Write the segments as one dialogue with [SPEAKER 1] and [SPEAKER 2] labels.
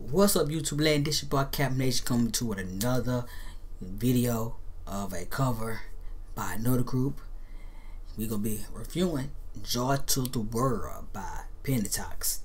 [SPEAKER 1] What's up, YouTube land? This your boy Cap Nation coming to with another video of a cover by another group. We're gonna be reviewing Joy to the World by Pentatonix.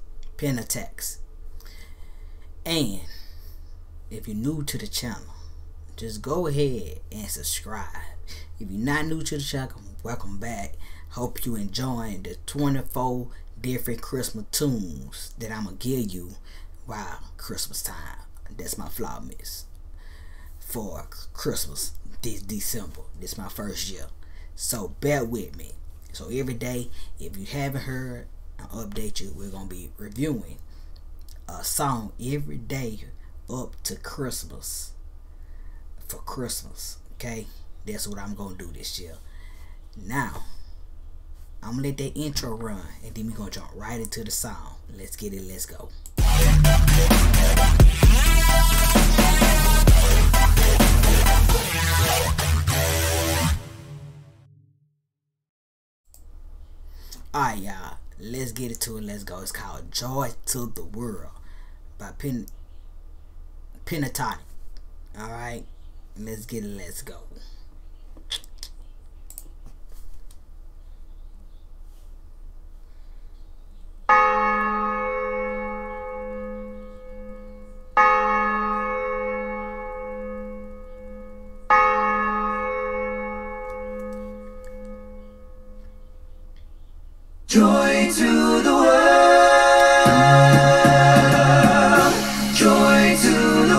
[SPEAKER 1] And if you're new to the channel, just go ahead and subscribe. If you're not new to the channel, welcome back. Hope you enjoying the 24 different Christmas tunes that I'm gonna give you while Christmas time. That's my Vlogmas for Christmas this December. This is my first year, so bear with me. So every day, if you haven't heard, I'll update you. We're gonna be reviewing a song every day up to Christmas. For Christmas, okay? That's what I'm gonna do this year. Now I'm gonna let that intro run, and then we're gonna jump right into the song. Let's get it, let's go. Alright, y'all, let's get it to it, let's go. It's called Joy to the World by Pentatonix. Alright, let's get it, let's go.
[SPEAKER 2] Joy to the world, joy to the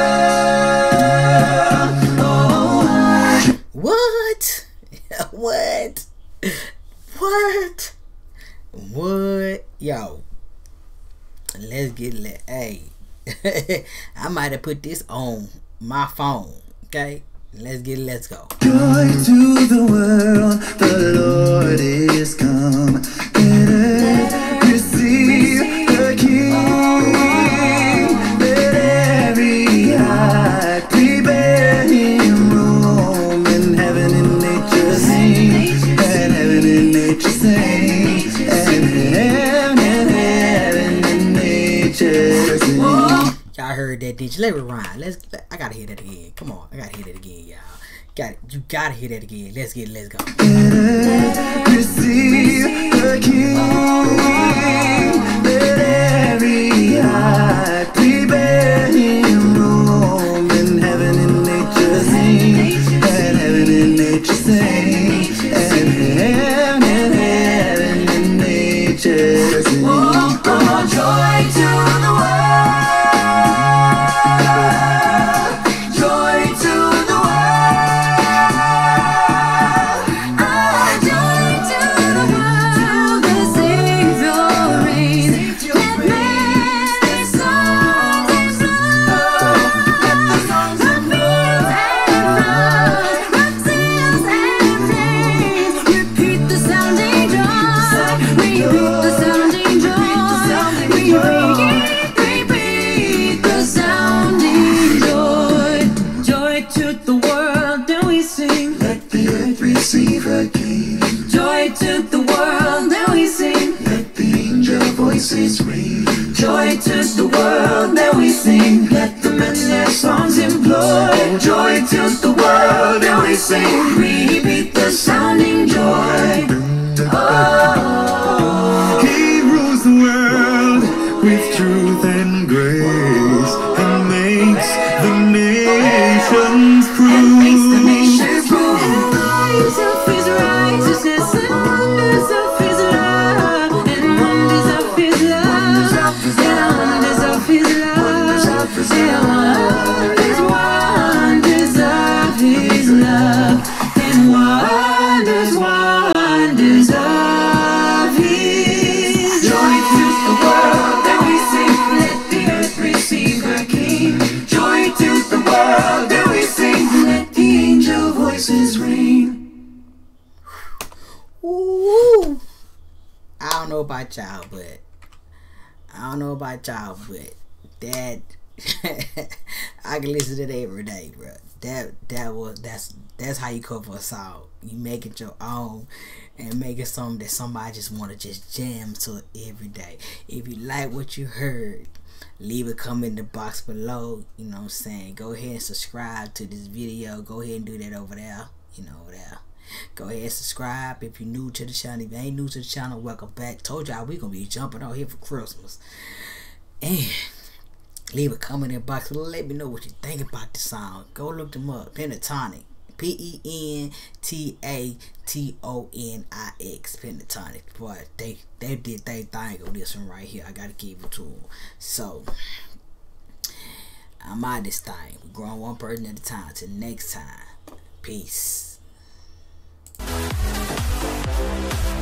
[SPEAKER 2] world. Oh.
[SPEAKER 1] What? What? Yo, let's get it. Hey, I might have put this on my phone. Okay, let's get it. Let's go.
[SPEAKER 2] Joy to the world, the Lord is come. Let earth receive the King. Let every heart prepare Him room. And heaven and nature sing. And heaven and nature sing. And heaven and nature sing.
[SPEAKER 1] Y'all heard that, did you? Let it rhyme. I gotta hear that again. Come on, I gotta hear that again, y'all. You gotta hear that again. Let's get it, let's go.
[SPEAKER 2] Let earth receive the King. Let every heart prepare Him room. And heaven and nature sing. And heaven and nature sing. And heaven and nature sing. Oh, joy to the world. Joy to the world. Receive a King. Joy to the world, then we sing. Let the angel voices ring. Joy to the world, then we sing. Let the men their songs employ. Joy to the world, then we sing. Repeat the sounding joy. Oh. He rules the world with truth and grace, and makes the nations prove. Of His righteousness and wonders of His love, and wonders of His love, and wonders of His love, and wonders of His love, and wonders of His joy to the world that we sing. Let the earth receive her King. Joy to the world that we sing. Let the angel voices ring.
[SPEAKER 1] Ooh. I don't know about y'all, but that I can listen to that every day, bro. That's how you cover a song. You make it your own and make it something that somebody just want to just jam to every day. If you like what you heard, leave a comment in the box below. You know what I'm saying? Go ahead and subscribe to this video. Go ahead and do that over there. You know, over there. Go ahead and subscribe if you're new to the channel. If you ain't new to the channel, welcome back. Told y'all we gonna be jumping out here for Christmas. And leave a comment in the box below. Let me know what you think about the song. Go look them up. Pentatonix. Pentatonix. Pentatonix. Boy, they did their thing on this one right here. I gotta give it to them. So I'm out of this thing. We're growing one person at a time. Till next time. Peace.